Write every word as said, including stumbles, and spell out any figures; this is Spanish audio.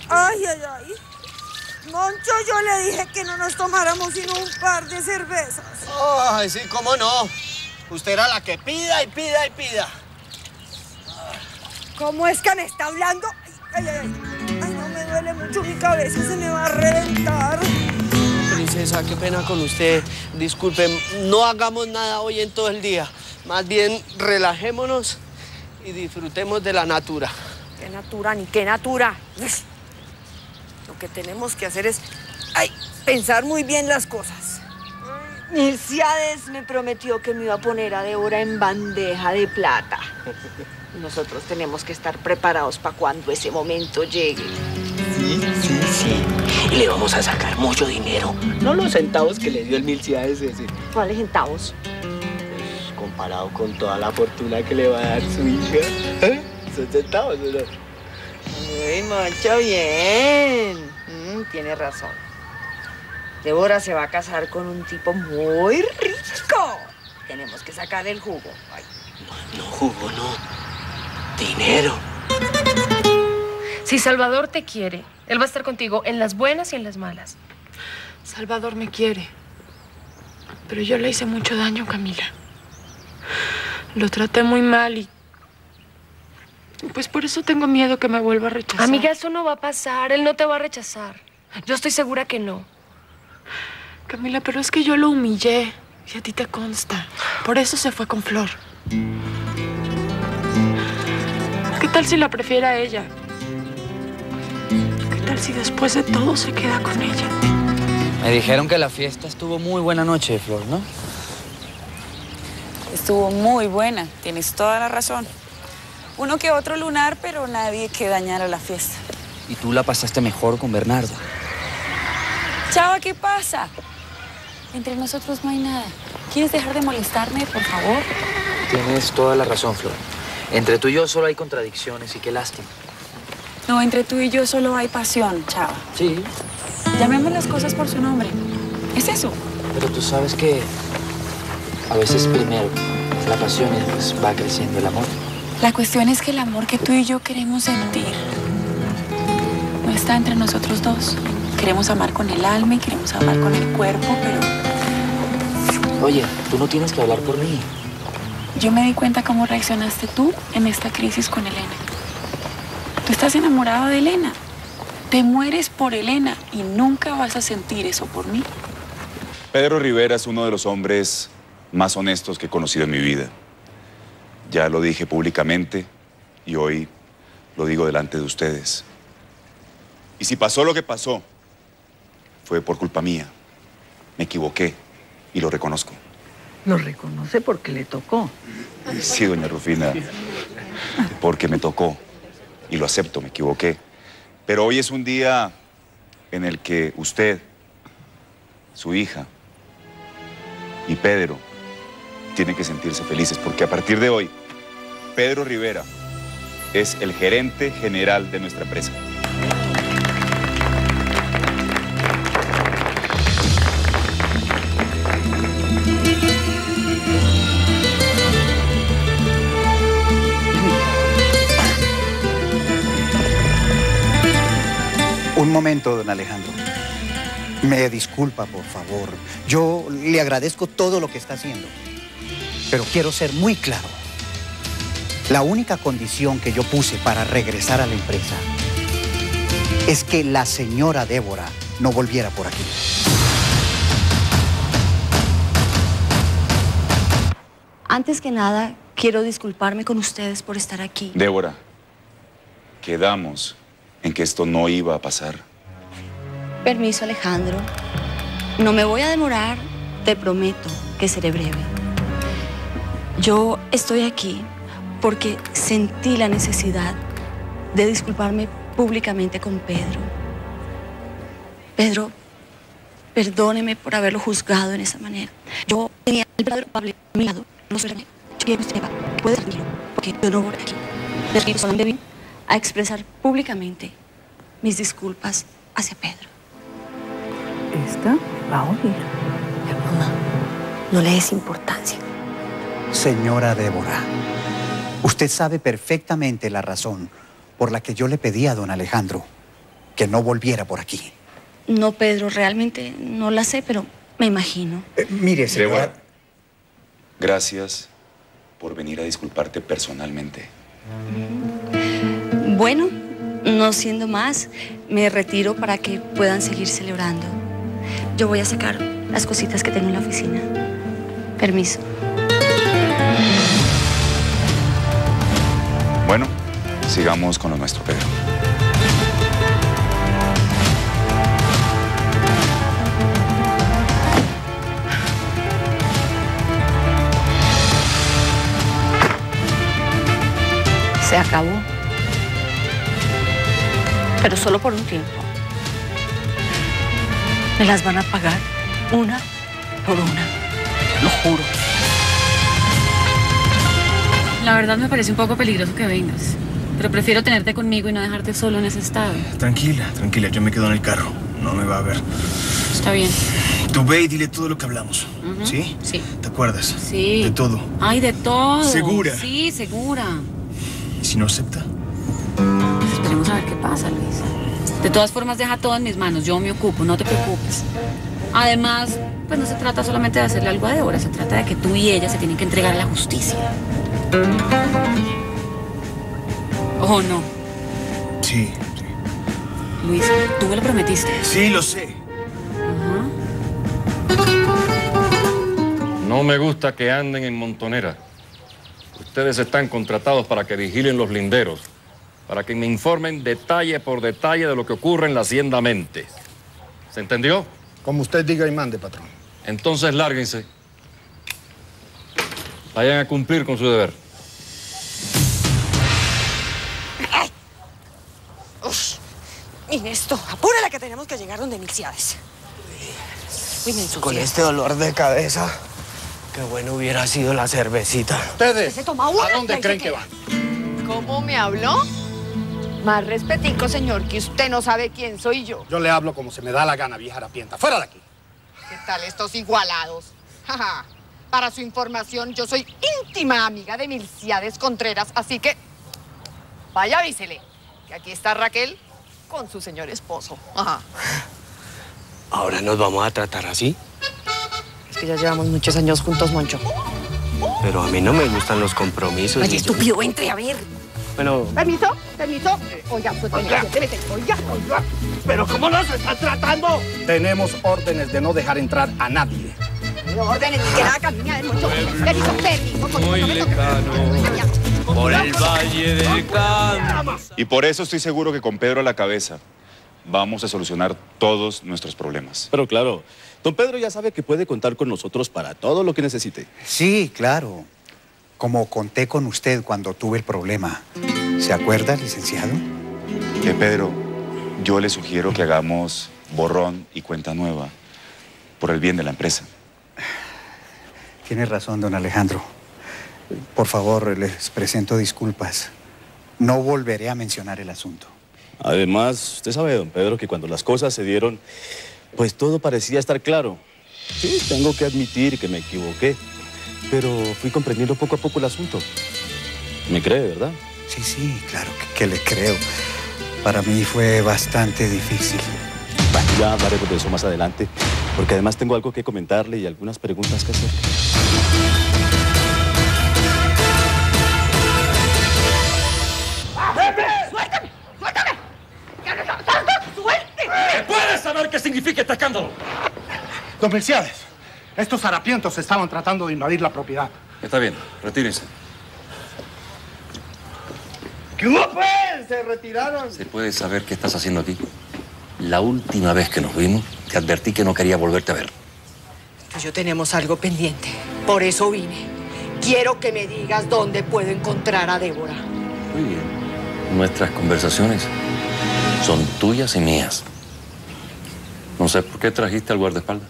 Ay, ay, ay. Moncho, yo le dije que no nos tomáramos sino un par de cervezas. Ay, sí, cómo no. Usted era la que pida y pida y pida. ¿Cómo es que me está hablando? Ay, ay, ay. Ay, no, me duele mucho mi cabeza, se me va a reventar. Princesa, qué pena con usted. Disculpe, no hagamos nada hoy en todo el día. Más bien, relajémonos y disfrutemos de la natura. ¿Qué natura ni qué natura? Lo que tenemos que hacer es ay, pensar muy bien las cosas. Milciades me prometió que me iba a poner a Débora en bandeja de plata. Nosotros tenemos que estar preparados para cuando ese momento llegue. Sí, sí, sí. Y le vamos a sacar mucho dinero. No los centavos que le dio el Milciades ese. ¿Cuáles centavos? Pues, comparado con toda la fortuna que le va a dar su hija. ¿Eh? Son centavos, ¿no? Uy, Moncho, bien. Mm, tiene razón. Débora se va a casar con un tipo muy rico. Tenemos que sacar el jugo. Ay. No, no, jugo, no. Dinero. Si Salvador te quiere, él va a estar contigo en las buenas y en las malas. Salvador me quiere. Pero yo le hice mucho daño, Camila. Lo traté muy mal y... pues por eso tengo miedo que me vuelva a rechazar. Amiga, eso no va a pasar. Él no te va a rechazar. Yo estoy segura que no. Camila, pero es que yo lo humillé. Y a ti te consta. Por eso se fue con Flor. ¿Qué tal si la prefiere a ella? ¿Qué tal si después de todo se queda con ella? Me dijeron que la fiesta estuvo muy buena noche, Flor, ¿no? Estuvo muy buena, tienes toda la razón. Uno que otro lunar, pero nadie que dañara la fiesta. Y tú la pasaste mejor con Bernardo. Chava, ¿qué pasa? Entre nosotros no hay nada. ¿Quieres dejar de molestarme, por favor? Tienes toda la razón, Flor. Entre tú y yo solo hay contradicciones y qué lástima. No, entre tú y yo solo hay pasión, Chava. Sí. Llamemos las cosas por su nombre. Es eso. Pero tú sabes que a veces primero es la pasión y después va creciendo el amor. La cuestión es que el amor que tú y yo queremos sentir no está entre nosotros dos. Queremos amar con el alma y queremos amar con el cuerpo, pero... Oye, tú no tienes que hablar por mí. Yo me di cuenta cómo reaccionaste tú en esta crisis con Elena. Tú estás enamorado de Elena. Te mueres por Elena y nunca vas a sentir eso por mí. Pedro Rivera es uno de los hombres más honestos que he conocido en mi vida. Ya lo dije públicamente y hoy lo digo delante de ustedes. Y si pasó lo que pasó, fue por culpa mía. Me equivoqué y lo reconozco. Lo reconoce porque le tocó. Sí, doña Rufina, porque me tocó y lo acepto, me equivoqué. Pero hoy es un día en el que usted, su hija y Pedro tienen que sentirse felices porque a partir de hoy, Pedro Rivera es el gerente general de nuestra empresa. Un momento, don Alejandro. Me disculpa, por favor. Yo le agradezco todo lo que está haciendo. Pero quiero ser muy claro. La única condición que yo puse para regresar a la empresa es que la señora Débora no volviera por aquí. Antes que nada, quiero disculparme con ustedes por estar aquí. Débora, quedamos en que esto no iba a pasar. Permiso, Alejandro. No me voy a demorar, te prometo que seré breve. Yo estoy aquí porque sentí la necesidad de disculparme públicamente con Pedro. Pedro, perdóneme por haberlo juzgado en esa manera. Yo tenía el verdadero culpable a mi lado. No soy la mía. Yo quiero que usted sepa que puede tranquilo, porque yo no voy aquí. Pero solamente vine a expresar públicamente mis disculpas hacia Pedro. Esta va a oír. Mamá, no le des importancia. Señora Débora, usted sabe perfectamente la razón por la que yo le pedí a don Alejandro que no volviera por aquí. No, Pedro, realmente no la sé, pero me imagino. Eh, mire, señora... Débora, gracias por venir a disculparte personalmente. Bueno, no siendo más, me retiro para que puedan seguir celebrando. Yo voy a sacar las cositas que tengo en la oficina. Permiso. Bueno, sigamos con lo nuestro, Pedro. Se acabó. Pero solo por un tiempo. Me las van a pagar una por una. Lo juro. La verdad me parece un poco peligroso que vengas. Pero prefiero tenerte conmigo y no dejarte solo en ese estado. Tranquila, tranquila, yo me quedo en el carro. No me va a ver. Está bien. Tú ve y dile todo lo que hablamos. Uh-huh. ¿Sí? Sí. ¿Te acuerdas? Sí. De todo. Ay, de todo. ¿Segura? Sí, segura. ¿Y si no acepta? Pues esperemos a ver qué pasa, Luis. De todas formas, deja todo en mis manos. Yo me ocupo, no te preocupes. Además, pues no se trata solamente de hacerle algo a Débora. Se trata de que tú y ella se tienen que entregar a la justicia. ¿O no? Sí, sí. Luis, tú me lo prometiste. Sí, lo sé. No me gusta que anden en montonera. Ustedes están contratados para que vigilen los linderos, para que me informen detalle por detalle de lo que ocurre en la hacienda Mente. ¿Se entendió? Como usted diga y mande, patrón. Entonces lárguense. Vayan a cumplir con su deber. ¡Ay! Uf. Inés, apúrala que tenemos que llegar donde Milciades. Uy, me ensucié. Con este dolor de cabeza, qué bueno hubiera sido la cervecita. Ustedes, ¿se toma una? ¿A dónde creen que van? ¿Cómo me habló? Más respetico, señor, que usted no sabe quién soy yo. Yo le hablo como se me da la gana, vieja harapienta. ¡Fuera de aquí! ¿Qué tal estos igualados? Jaja. Para su información, yo soy íntima amiga de Milciades Contreras, así que vaya avísele que aquí está Raquel con su señor esposo. Ajá. ¿Ahora nos vamos a tratar así? Es que ya llevamos muchos años juntos, Moncho. Pero a mí no me gustan los compromisos. Ay, estúpido, entre, a ver. Bueno... ¿Permiso? ¿Permiso? Eh, oiga, pues oiga, vete, oiga, oiga. ¿Pero cómo nos están tratando? Tenemos órdenes de no dejar entrar a nadie. Órdenes ni que nada camina de Moncho. Permiso, permiso. Muy lejano, por el valle del Can. Y por eso estoy seguro que con Pedro a la cabeza vamos a solucionar todos nuestros problemas. Pero claro, don Pedro ya sabe que puede contar con nosotros para todo lo que necesite. Sí, claro. Como conté con usted cuando tuve el problema. ¿Se acuerda, licenciado? Que Pedro, yo le sugiero que hagamos borrón y cuenta nueva por el bien de la empresa. Tiene razón, don Alejandro. Por favor, les presento disculpas. No volveré a mencionar el asunto. Además, usted sabe, don Pedro, que cuando las cosas se dieron, pues todo parecía estar claro. Sí, tengo que admitir que me equivoqué, pero fui comprendiendo poco a poco el asunto. ¿Me cree, verdad? Sí, sí, claro que, que le creo. Para mí fue bastante difícil. Bueno, ya hablaremos de eso más adelante, porque además tengo algo que comentarle y algunas preguntas que hacer. ¡Suéltame! ¡Suéltame! ¡Suélteme! ¿Puedes saber qué significa este escándalo? Don Milciades, estos harapientos estaban tratando de invadir la propiedad. Está bien, retírese. ¿Qué hubo, pues? Se retiraron. ¿Se puede saber qué estás haciendo aquí? La última vez que nos vimos, te advertí que no quería volverte a ver. Tú y yo tenemos algo pendiente. Por eso vine. Quiero que me digas dónde puedo encontrar a Débora. Muy bien. Nuestras conversaciones son tuyas y mías. No sé por qué trajiste al guardaespaldas.